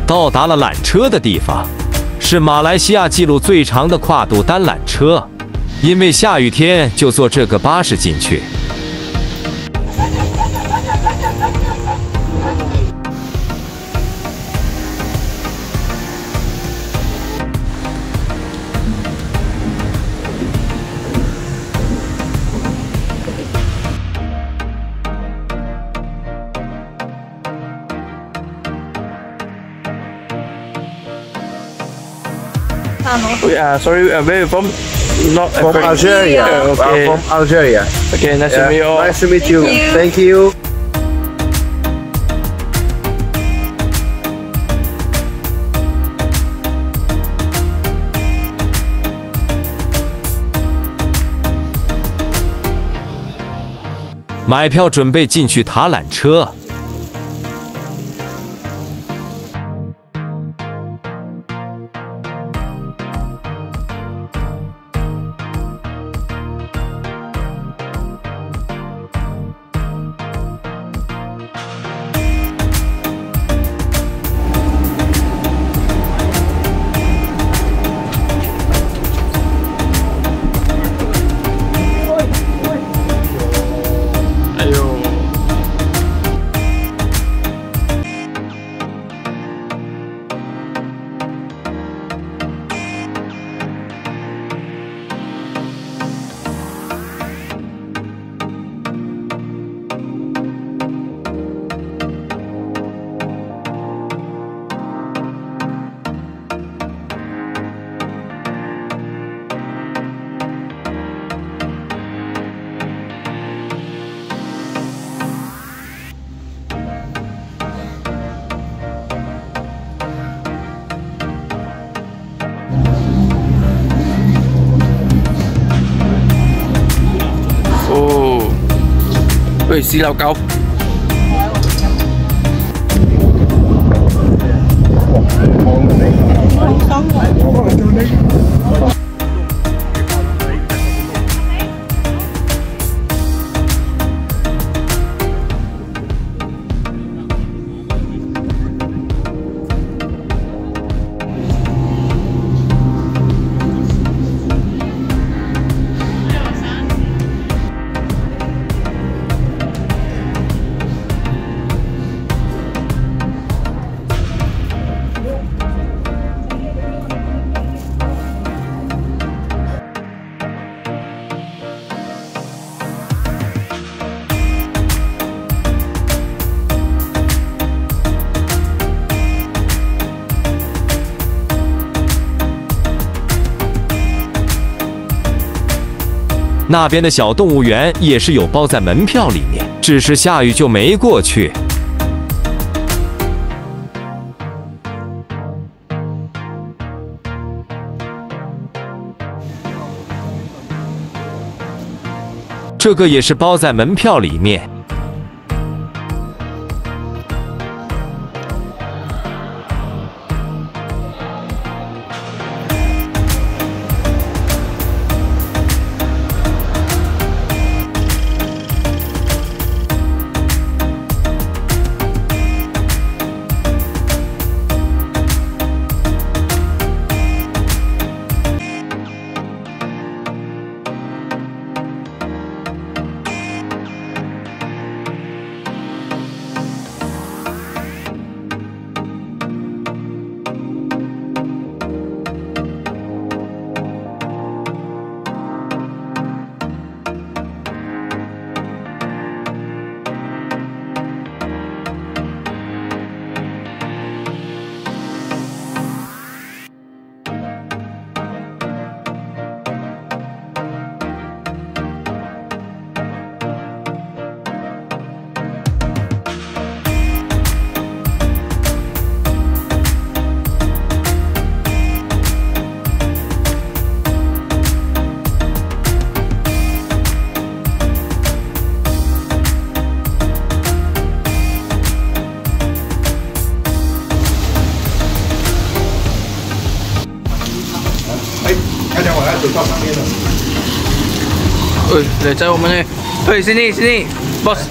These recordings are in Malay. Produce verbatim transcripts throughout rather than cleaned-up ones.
到达了缆车的地方，是马来西亚纪录最长的跨度单缆车。因为下雨天，就坐这个巴士进去。 We are sorry, uh, where are you from? Not From Algeria. Uh, okay. Uh, from Algeria. Okay, nice Yeah. to meet you. Nice to meet you. Thank you. 买票准备进去塔缆车。 喂，豉榴狗。 那边的小动物园也是有包在门票里面，只是下雨就没过去。这个也是包在门票里面。 到上面了。 喂，来载我们呢？喂，sini sini，bos。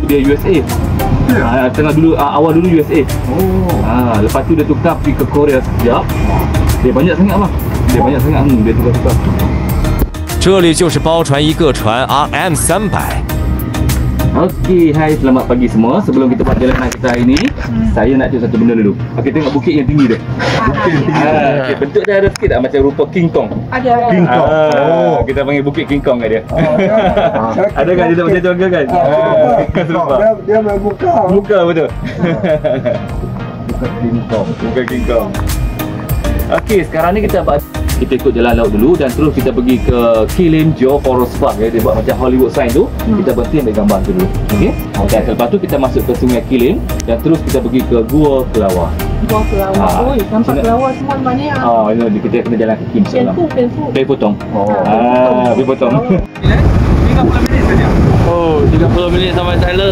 dia U S A. Ha, tengah dulu awal dulu U S A. Oh. Ha, lepas tu dia tukar pergi ke Korea sekejap. Dia banyak sangat bang. Dia banyak sangat hmm, dia tukar-tukar. 这里就是包船一个船 R M 三百。 Okey, hai, selamat pagi semua. Sebelum kita buat perjalanan kita hari ni, hmm. saya nak cakap satu benda dulu. Okey, tengok bukit yang tinggi dia. Bukit yang tinggi. Ha, okay, bentuk dia ada sikit tak macam rupa King Kong. Ada. King Kong. Ah, Oh. kita panggil bukit King Kong kat dia. Oh, ya. Ada kan dia tak macam jongga kan? King Kong. Dia, dia main buka. Buka betul. Buka King Kong. Bukan King Kong. Okey, sekarang ni kita buat kita ikut jalan laut dulu dan terus kita pergi ke Kilim Johor Forest Park ya. Dia buat macam Hollywood sign tu. Hmm. Kita berhenti ambil gambar tu dulu. Okey. Dan selepas tu kita masuk ke Sungai Kilim dan terus kita pergi ke Gua Kelawar. Gua Kelawar. Ah, Oi, nampak sini. Kelawar semua mana ya? Oh, ini kita kena jalan kaki insya-Allah. Penfu, penfu. Pergi potong. Oh. Ah, pergi potong. tiga puluh minit saja. Oh, tiga puluh minit sampai Thailand.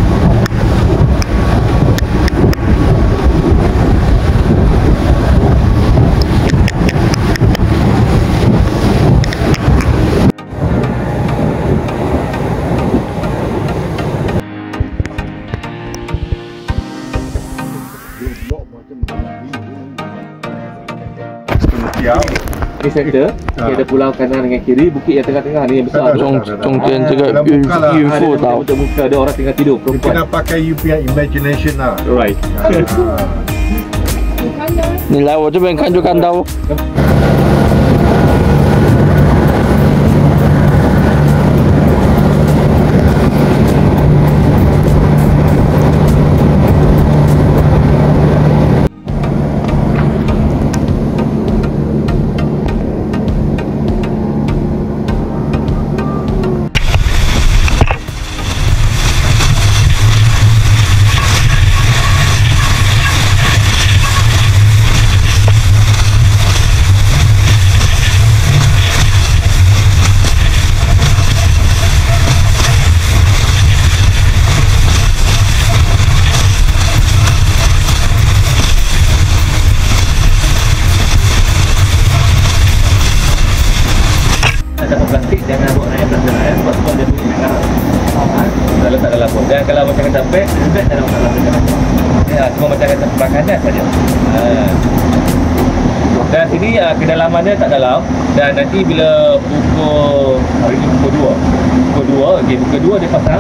Ini center, Ah. ada pulau kanan dengan kiri, bukit yang tengah-tengah ni yang besar. Jom, tu. jom kita cakap info tahu. Ada muka ada orang tengah tidur, Kita perempuan. nak pakai you punya imagination lah. Right. 你看的。 你来我这边看就看到。 Plastik jangan bawa naik belakang ya, sebab sebab dia bunyi kan. Ha, letak dalam pot. Dan kalau macam kata beg, beg jangan letak dalam pot. Ya, cuma macam kata perakannya saja. Ha. Dan sini uh, kedalamannya tak dalam dan nanti bila pukul hari ni pukul dua. Pukul dua, okey, pukul dua dia pasang.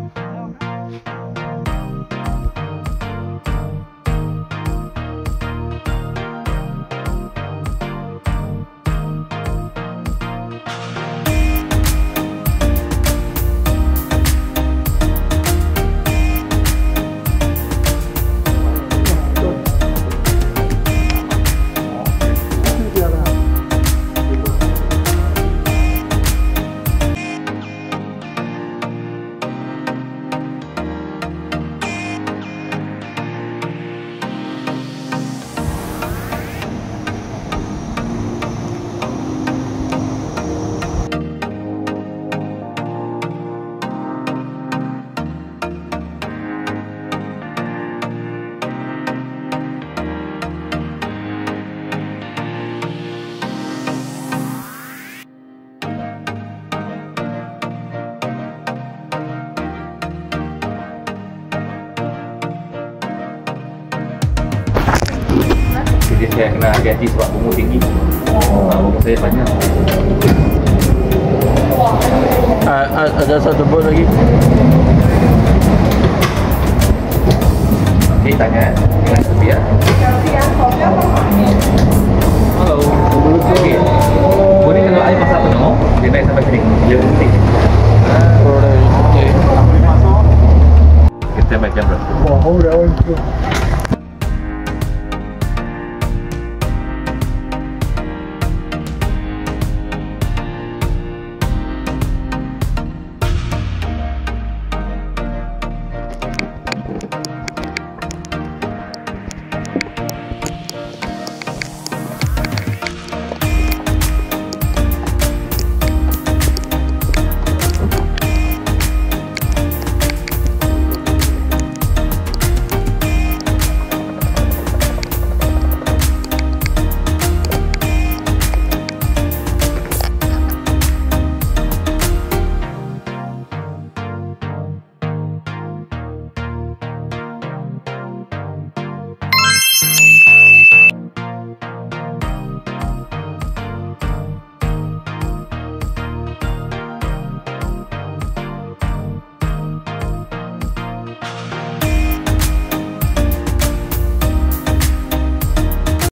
Jadi saya kena hati-hati sebab bunga tinggi. Oh, bunga saya banyak. Ah, ada satu bot lagi. Okey, tanya dengan tepi ya. Halo. Okey. Boleh kalau air pasal penuh, dia naik sampai sini. Dia berhenti. Kita main kamera. Wow, that one too.